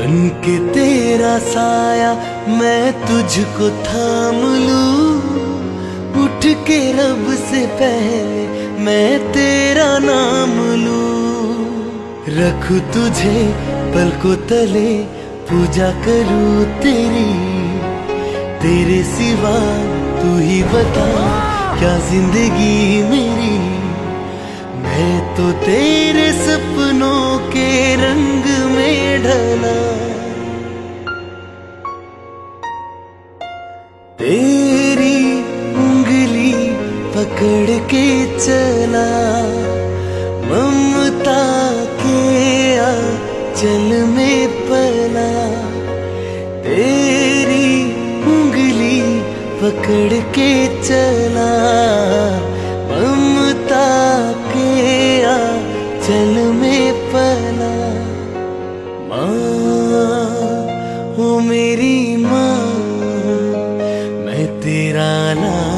बन के तेरा साया मैं तुझको थाम लूं, उठ के रब से पहले मैं तेरा नाम लूं। रखूं तुझे पलकों तले, पूजा करूं तेरी, तेरे सिवा तू ही बता क्या जिंदगी मेरी। मैं तो तेरे सपनों के रंग में ढला, तेरी उंगली पकड़ के चला, ममता के आंचल में पला। तेरी उंगली पकड़ के चला, ममता के आंचल में पला। माँ ओ मेरी माँ, मैं तेरा लाल